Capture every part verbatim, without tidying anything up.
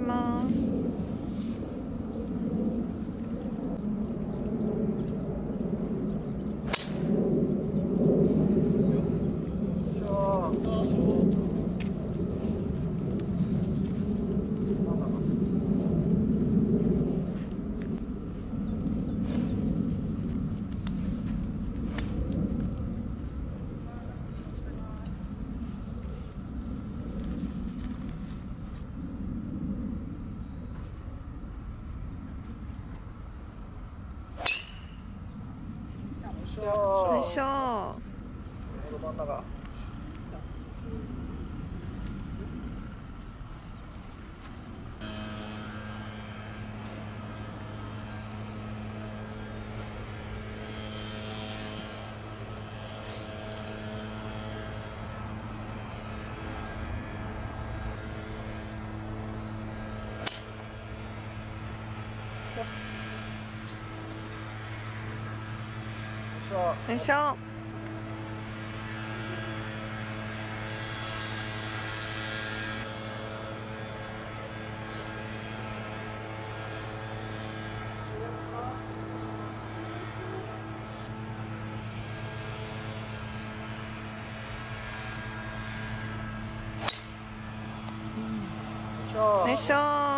ます。よいしょ。よいしょ。よいしょ。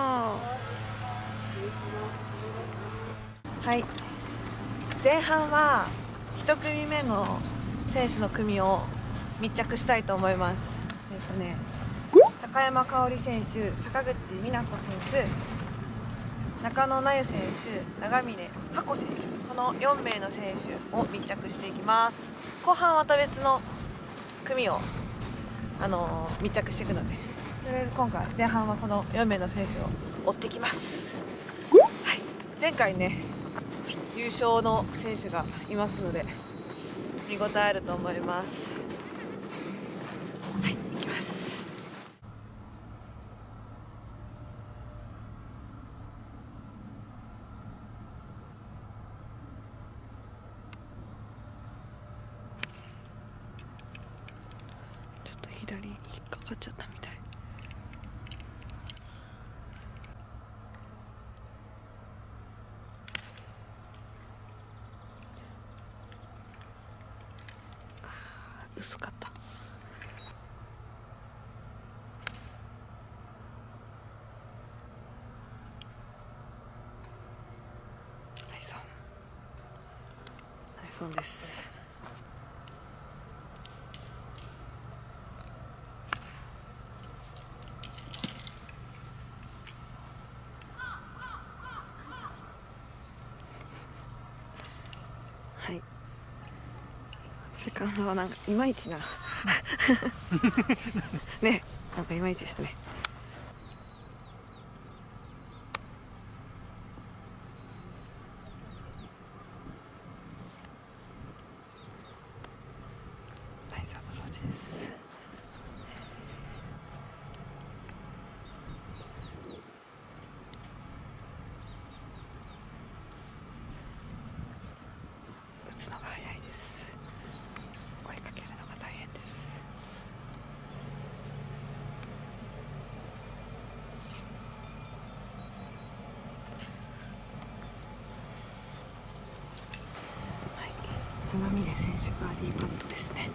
はい。前半は一組目の選手の組を密着したいと思います。えっとね、高山香織選手、坂口美奈子選手、中野那由選手、長峰葉子選手、このよんめいの選手を密着していきます。後半はまた別の組を、あのー、密着していくので、とりあえず今回前半はこのよんめいの選手を追ってきます。はい、前回ね優勝の選手がいますので見応えあると思います。はい、行きます。ちょっと左に引っかかっちゃったみたい。薄かった。ナイスオン。ナイスオンです。はい。セカンドはなんかいまいちなね、なんかいまいちでしたね。ナイスアプローチです。打つのが早いです。追いかけるのが大変です。はい、長峰選手バーディーパットですね。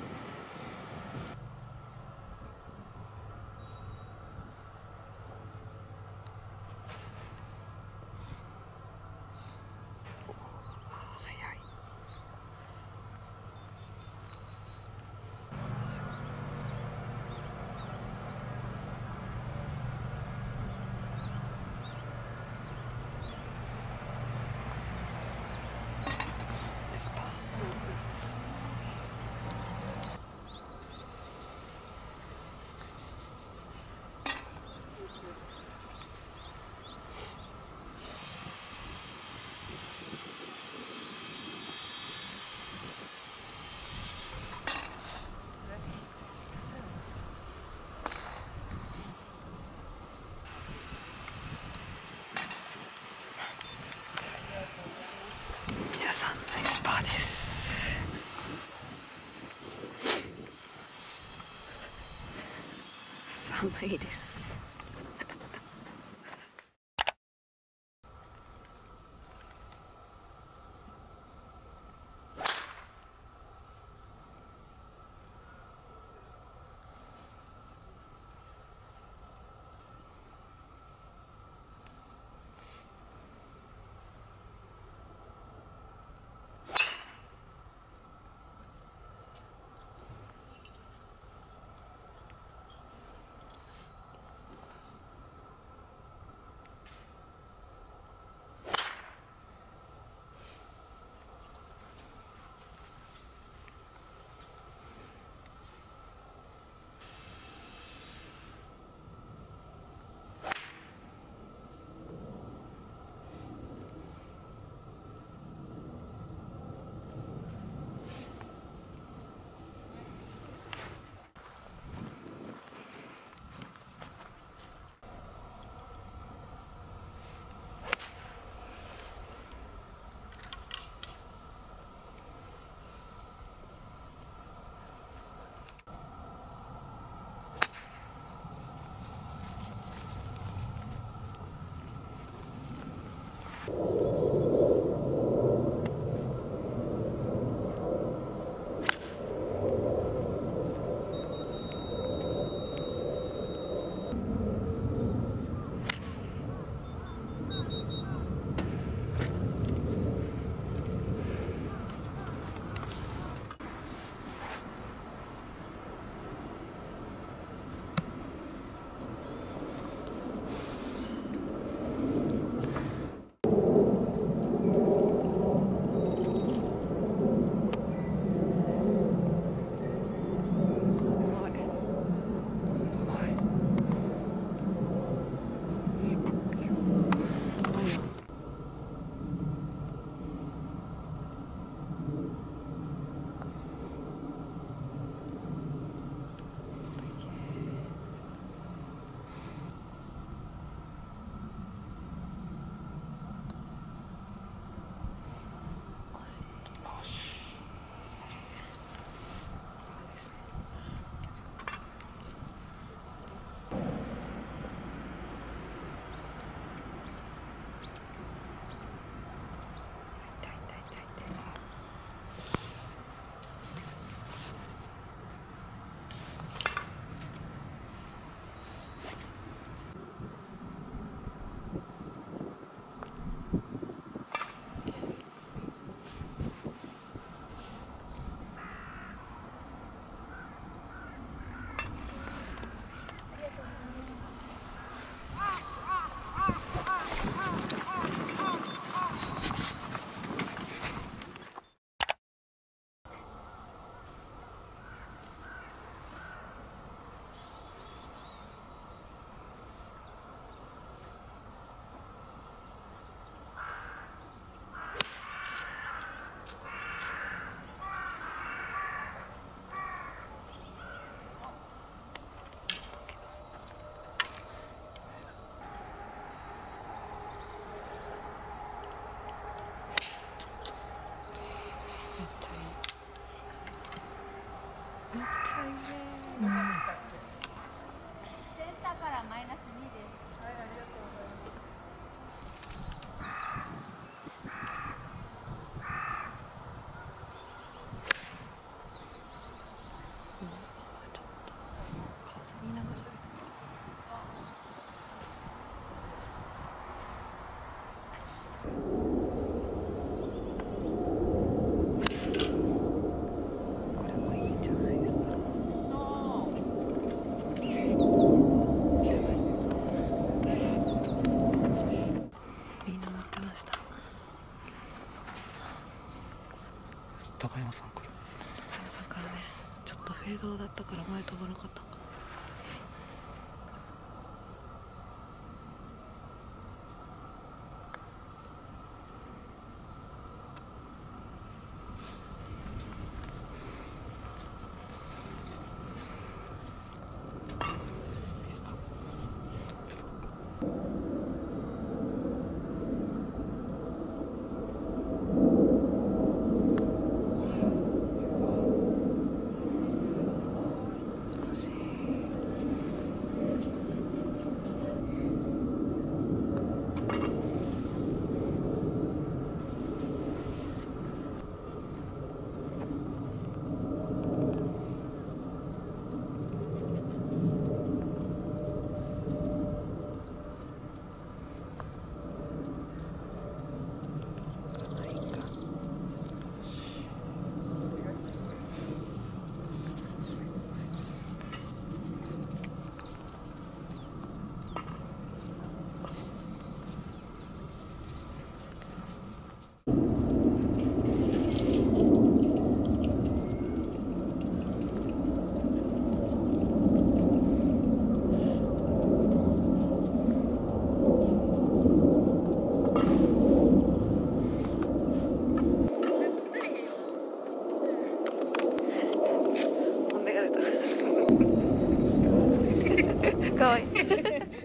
皆さんナイスパーです。寒いです高山さんから。 高山さんからね、ちょっとフェードだったから前飛ばなかったのか。かわいい。